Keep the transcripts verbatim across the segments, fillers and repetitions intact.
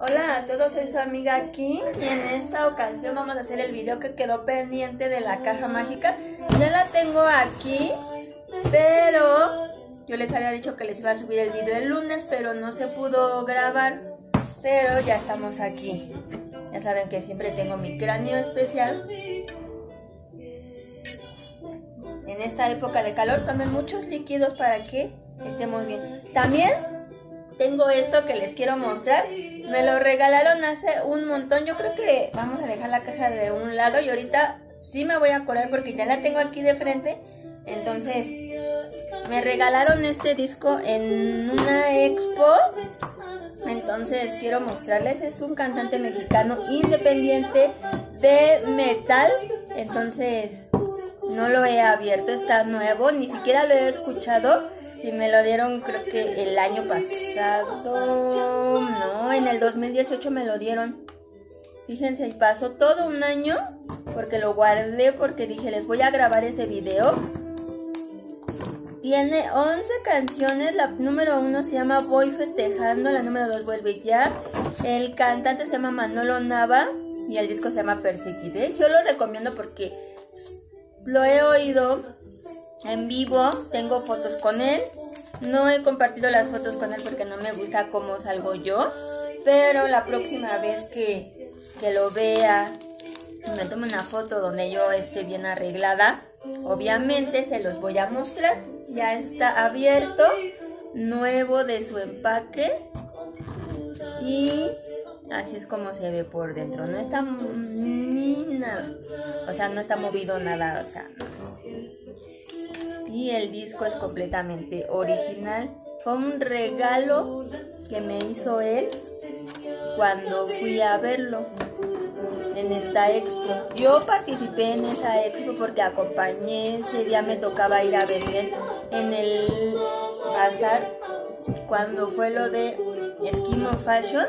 Hola a todos, soy su amiga Kim y en esta ocasión vamos a hacer el video que quedó pendiente de la caja mágica. Ya la tengo aquí, pero yo les había dicho que les iba a subir el video el lunes, pero no se pudo grabar. Pero ya estamos aquí. Ya saben que siempre tengo mi cráneo especial. En esta época de calor tomen muchos líquidos para que estemos bien. También tengo esto que les quiero mostrar. Me lo regalaron hace un montón. Yo creo que vamos a dejar la caja de un lado y ahorita sí me voy a correr porque ya la tengo aquí de frente. Entonces me regalaron este disco en una expo. Entonces quiero mostrarles. Es un cantante mexicano independiente de metal. Entonces no lo he abierto, está nuevo, ni siquiera lo he escuchado. Y me lo dieron creo que el año pasado, no, en el dos mil dieciocho me lo dieron. Fíjense, pasó todo un año porque lo guardé, porque dije les voy a grabar ese video. Tiene once canciones, la número uno se llama Voy Festejando, la número dos Vuelve Ya. El cantante se llama Manolo Nava y el disco se llama Perseguiré. Yo lo recomiendo porque lo he oído en vivo, tengo fotos con él. No he compartido las fotos con él porque no me gusta cómo salgo yo, pero la próxima vez que, que lo vea y me tome una foto donde yo esté bien arreglada, obviamente se los voy a mostrar. Ya está abierto, nuevo de su empaque, y así es como se ve por dentro. No está ni nada, o sea, no está movido nada, o sea, y el disco es completamente original. Fue un regalo que me hizo él cuando fui a verlo en esta expo. Yo participé en esa expo porque acompañé, ese día me tocaba ir a vender en el bazar cuando fue lo de Eskimo Fashion.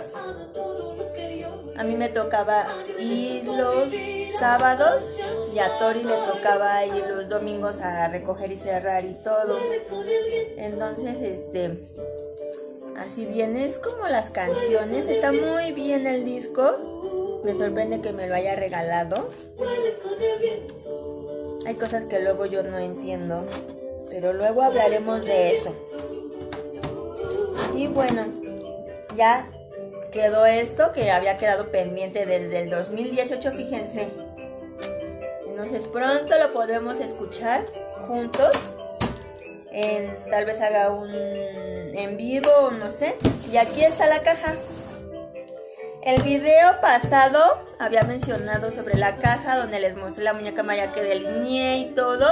A mí me tocaba ir los sábados y a Tori le tocaba ir los domingos a recoger y cerrar y todo. Entonces, este, así viene, es como las canciones. Está muy bien el disco. Me sorprende que me lo haya regalado. Hay cosas que luego yo no entiendo, pero luego hablaremos de eso. Y bueno, ya quedó esto que había quedado pendiente desde el dos mil dieciocho, fíjense. Entonces pronto lo podremos escuchar juntos. En, tal vez haga un en vivo, no sé. Y aquí está la caja. El video pasado había mencionado sobre la caja, donde les mostré la muñeca maya que delineé y todo.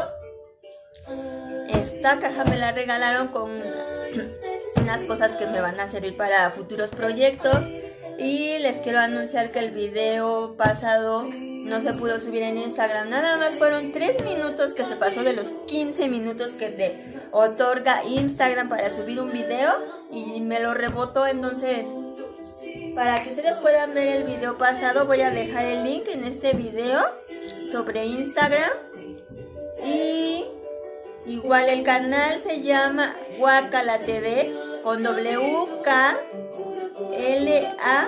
Esta caja me la regalaron con unas cosas que me van a servir para futuros proyectos. Y les quiero anunciar que el video pasado no se pudo subir en Instagram. Nada más fueron tres minutos, que se pasó de los quince minutos que te otorga Instagram para subir un video, y me lo rebotó. Entonces, para que ustedes puedan ver el video pasado, voy a dejar el link en este video sobre Instagram. Y igual el canal se llama Guacala T V con W K L A,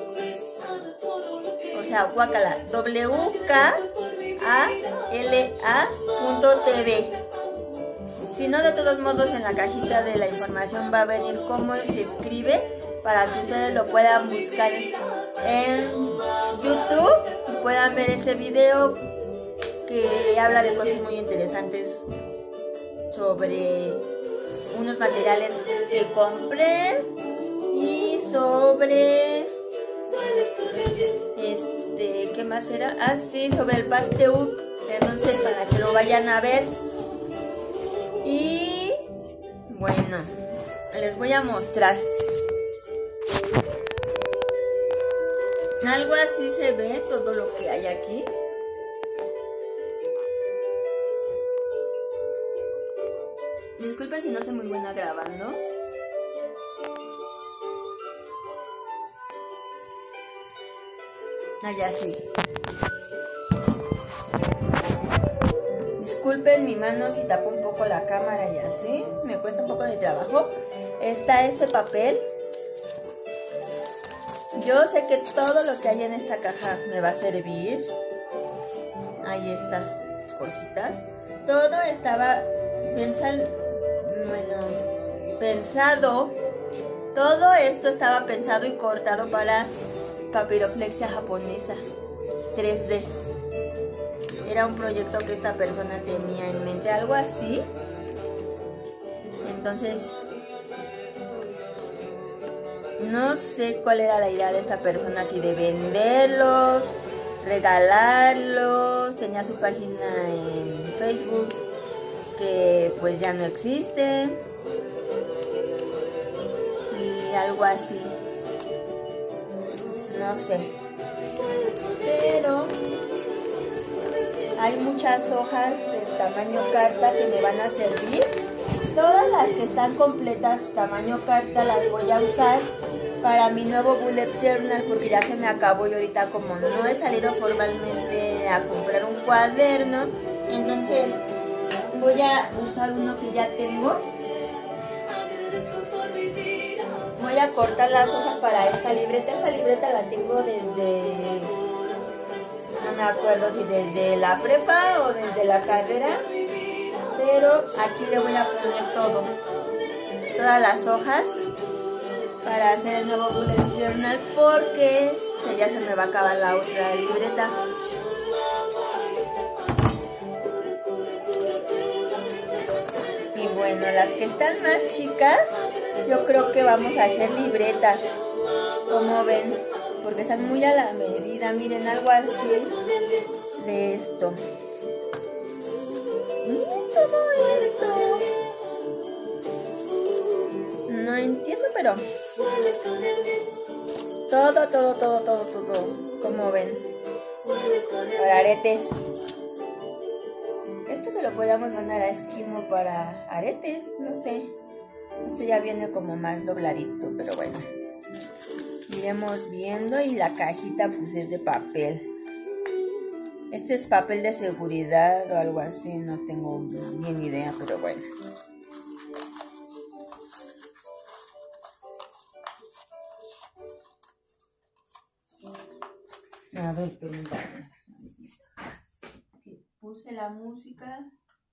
o sea, Guacala, W K A L A punto T V. Si no, de todos modos en la cajita de la información va a venir cómo se escribe, para que ustedes lo puedan buscar en YouTube y puedan ver ese video que habla de cosas muy interesantes sobre unos materiales que compré y sobre este, ¿qué más era? Ah, sí, sobre el Pasteur. Entonces, para que lo vayan a ver. Y bueno, les voy a mostrar. Algo así se ve todo lo que hay aquí. Disculpen si no soy muy buena grabando. Allá sí. Disculpen mi mano si tapo un poco la cámara y así. Me cuesta un poco de trabajo. Está este papel Yo sé que todo lo que hay en esta caja me va a servir. Hay estas cositas. Todo estaba pensado, bueno, pensado. Todo esto estaba pensado y cortado para papiroflexia japonesa tres D. Era un proyecto que esta persona tenía en mente, algo así. Entonces, no sé cuál era la idea de esta persona, si de venderlos, regalarlos. Tenía su página en Facebook que pues ya no existe y algo así, no sé, pero hay muchas hojas de tamaño carta que me van a servir. Todas las que están completas tamaño carta las voy a usar para mi nuevo bullet journal, porque ya se me acabó y ahorita como no he salido formalmente a comprar un cuaderno, entonces voy a usar uno que ya tengo. Voy a cortar las hojas para esta libreta. Esta libreta la tengo desde, no me acuerdo si desde la prepa o desde la carrera, pero aquí le voy a poner todo, todas las hojas para hacer el nuevo bullet journal, porque ya se me va a acabar la otra libreta. Y bueno, las que están más chicas, yo creo que vamos a hacer libretas, como ven, porque están muy a la medida. Miren, algo así de esto. Miren todo esto. No entiendo, pero todo, todo, todo, todo, todo, como ven, para aretes. Esto se lo podemos mandar a Esquimo para aretes, no sé. Esto ya viene como más dobladito, pero bueno. Iremos viendo. Y la cajita pues es de papel. Este es papel de seguridad o algo así, no tengo bien idea, pero bueno. A ver, permítanme. Puse la música.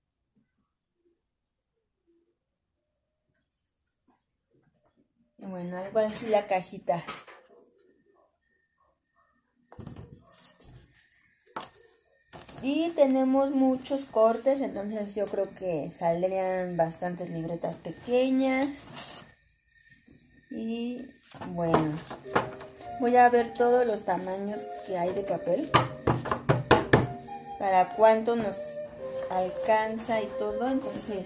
Y bueno, algo así la cajita. Y tenemos muchos cortes, entonces yo creo que saldrían bastantes libretas pequeñas. Y bueno, voy a ver todos los tamaños que hay de papel, para cuánto nos alcanza y todo. Entonces,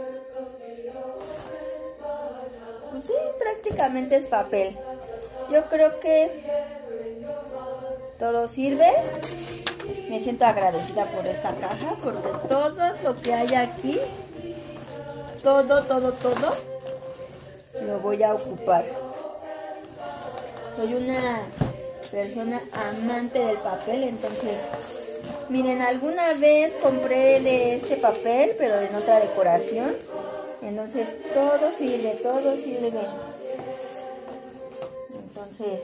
pues sí, prácticamente es papel. Yo creo que todo sirve. Me siento agradecida por esta caja, porque todo lo que hay aquí, todo, todo, todo, lo voy a ocupar. Soy una persona amante del papel, entonces, miren, alguna vez compré de este papel, pero en otra decoración. Entonces, todo sirve, todo sirve. Entonces,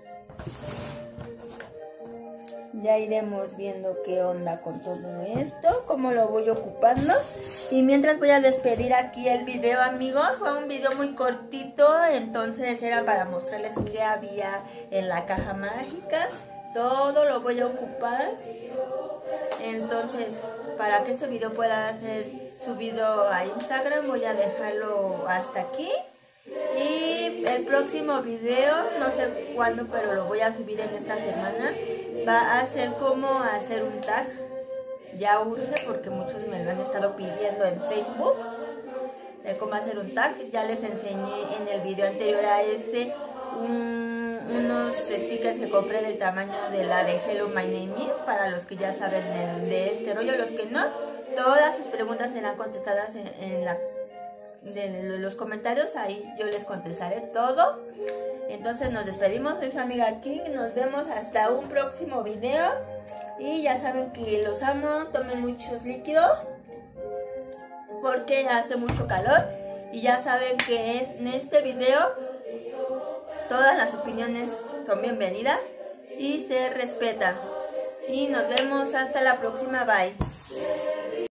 ya iremos viendo qué onda con todo esto, cómo lo voy ocupando. Y mientras voy a despedir aquí el video, amigos. Fue un video muy cortito, entonces era para mostrarles qué había en la caja mágica. Todo lo voy a ocupar. Entonces, para que este video pueda ser subido a Instagram, voy a dejarlo hasta aquí. Y el próximo video, no sé cuándo, pero lo voy a subir en esta semana, va a ser cómo hacer un tag. Ya urge, porque muchos me lo han estado pidiendo en Facebook, de cómo hacer un tag. Ya les enseñé en el video anterior a este un, unos stickers que compré del tamaño de la de Hello My Name Is, para los que ya saben de, de este rollo. Los que no, todas sus preguntas serán contestadas en, en la de los comentarios, ahí yo les contestaré todo. Entonces nos despedimos, soy su amiga King, nos vemos hasta un próximo video. Y ya saben que los amo, tomen muchos líquidos porque hace mucho calor. Y ya saben que es, en este video Todas las opiniones son bienvenidas y se respeta. Y nos vemos hasta la próxima. Bye.